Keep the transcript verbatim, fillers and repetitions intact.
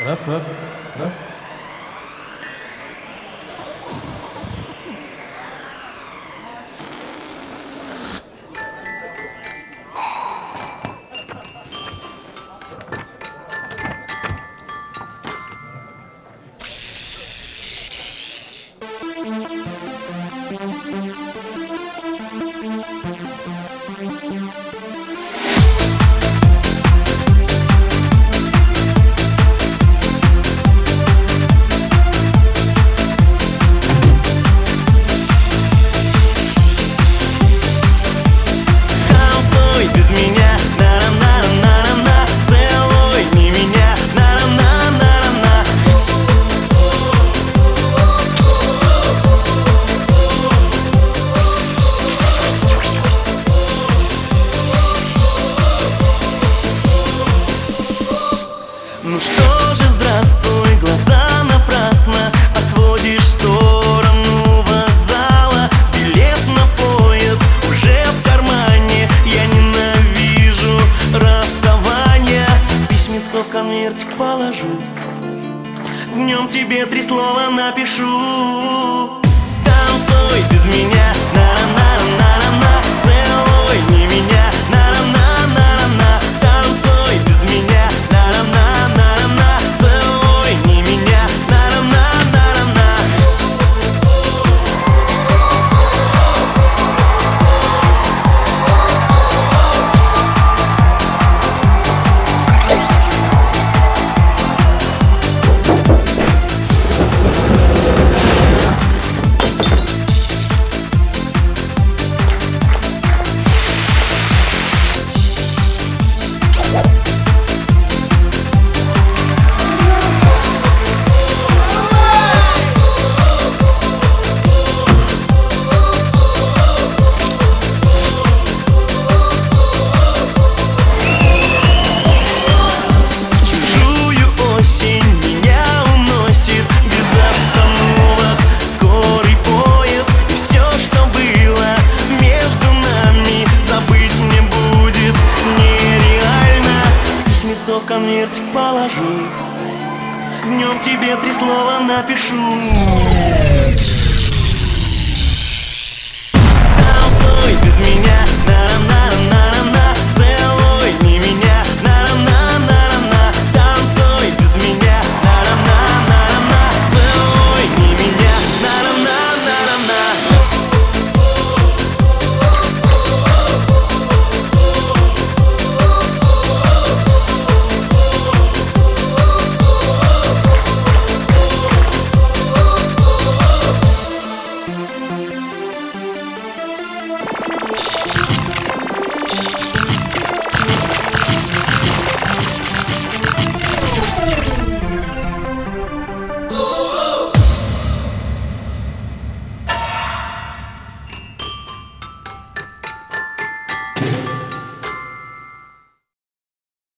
Раз, раз, раз. Ну что же, здравствуй, глаза напрасно отводишь в сторону вокзала. Билет на поезд уже в кармане, я ненавижу расставания. Письмецо в конвертик положу, в нем тебе три слова напишу. Танцуй без меня, на-на-на-на-на-на, целуй не меня, на-на-на-на-на-на. Танцуй без меня, на-на-на-на-на-на, целуй не меня, на-на-на-на-на-на. В конвертик положу, в нем тебе три слова напишу. Танцуй без меня, на